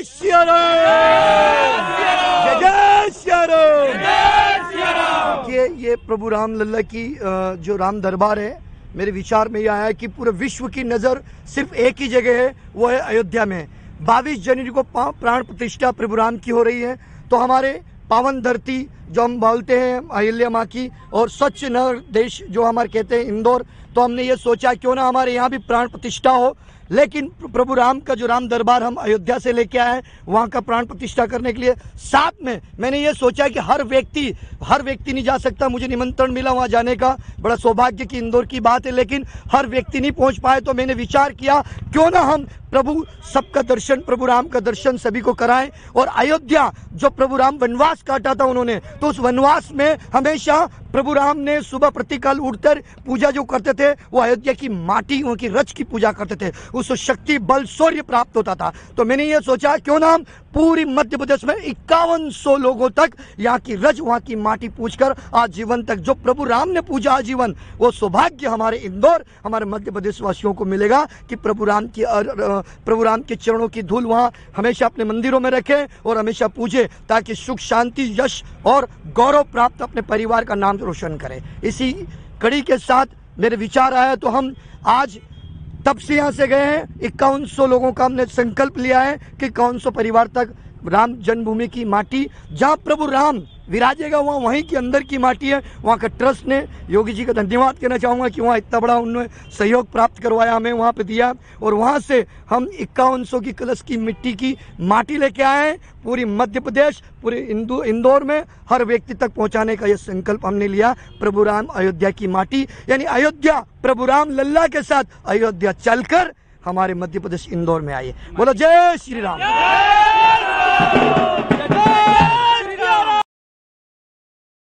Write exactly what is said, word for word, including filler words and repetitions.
जय श्री राम, जय जय श्री राम। ये ये प्रभु राम लल्ला की जो राम दरबार है, मेरे विचार में यह आया है कि पूरे विश्व की नज़र सिर्फ एक ही जगह है, वो है अयोध्या में। बाईस जनवरी को प्राण प्रतिष्ठा प्रभु राम की हो रही है। तो हमारे पावन धरती जो हम बोलते हैं अहिल्या माँ की, और स्वच्छ नर देश जो हमारे कहते हैं इंदौर, तो हमने ये सोचा क्यों ना हमारे यहाँ भी प्राण प्रतिष्ठा हो। लेकिन प्रभु राम का जो राम दरबार हम अयोध्या से लेके आए हैं, वहाँ का प्राण प्रतिष्ठा करने के लिए साथ में मैंने ये सोचा कि हर व्यक्ति हर व्यक्ति नहीं जा सकता। मुझे निमंत्रण मिला वहाँ जाने का, बड़ा सौभाग्य की इंदौर की बात है, लेकिन हर व्यक्ति नहीं पहुँच पाए। तो मैंने विचार किया क्यों ना हम प्रभु सबका दर्शन, प्रभु राम का दर्शन सभी को कराएं। और अयोध्या जो प्रभु राम वनवास काटा था उन्होंने, तो उस वनवास में हमेशा प्रभु राम ने सुबह प्रतिकाल उठकर पूजा जो करते थे, वो अयोध्या की माटी, उनकी रच की पूजा करते थे, उसको शक्ति बल शौर्य प्राप्त होता था। तो मैंने ये सोचा क्यों ना हम पूरी मध्य प्रदेश में इक्यावन सौ लोगों तक यहाँ की रज, वहाँ की माटी पूजकर आजीवन तक जो प्रभु राम ने पूजा आजीवन, वो सौभाग्य हमारे इंदौर, हमारे मध्य प्रदेश वासियों को मिलेगा कि प्रभु राम की प्रभु राम के चरणों की धूल वहाँ हमेशा अपने मंदिरों में रखें और हमेशा पूजे, ताकि सुख शांति यश और गौरव प्राप्त अपने परिवार का नाम रोशन करें। इसी कड़ी के साथ मेरे विचार आया, तो हम आज तब से यहाँ से गए हैं। इक्यावन सौ लोगों का हमने संकल्प लिया है कि इक्यावन सौ परिवार तक राम जन्मभूमि की माटी, जहाँ प्रभु राम विराजेगा वहाँ वहीं के अंदर की माटी है। वहाँ का ट्रस्ट ने, योगी जी का धन्यवाद कहना चाहूँगा कि वहाँ इतना बड़ा उन्होंने सहयोग प्राप्त करवाया, हमें वहाँ पे दिया, और वहाँ से हम इक्यावन सौ की कलश की मिट्टी की माटी लेके आए हैं। पूरी मध्य प्रदेश, पूरे इंदु इंदौर में हर व्यक्ति तक पहुँचाने का ये संकल्प हमने लिया। प्रभु राम अयोध्या की माटी, यानी अयोध्या प्रभु राम लल्ला के साथ अयोध्या चलकर हमारे मध्य प्रदेश इंदौर में आइए। बोलो जय श्री राम।